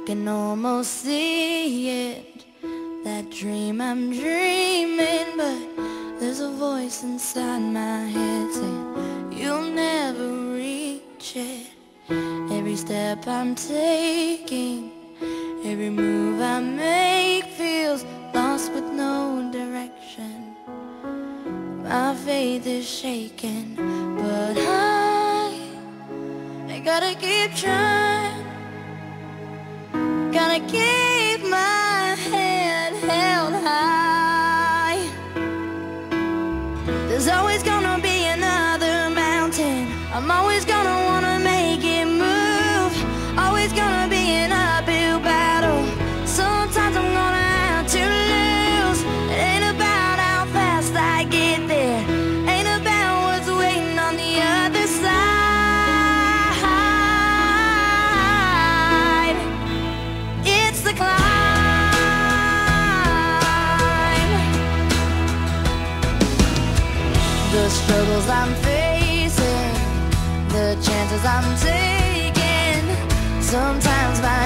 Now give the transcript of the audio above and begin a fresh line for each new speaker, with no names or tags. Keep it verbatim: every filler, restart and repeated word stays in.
can almost see it, that dream I'm dreaming, but there's a voice inside my head saying you'll never reach it. Every step I'm taking, every move I make feels lost with no direction. My faith is shaking, but I, I gotta keep trying. Gotta keep my head held high. There's always gonna be another mountain. I'm always gonna wanna make it move. Always gonna be an uphill battle. Sometimes I'm gonna have to lose. It ain't about how fast I get there, ain't about what's waiting on the other side. It's the climb. The struggles I'm facing, the chances I'm taking, sometimes my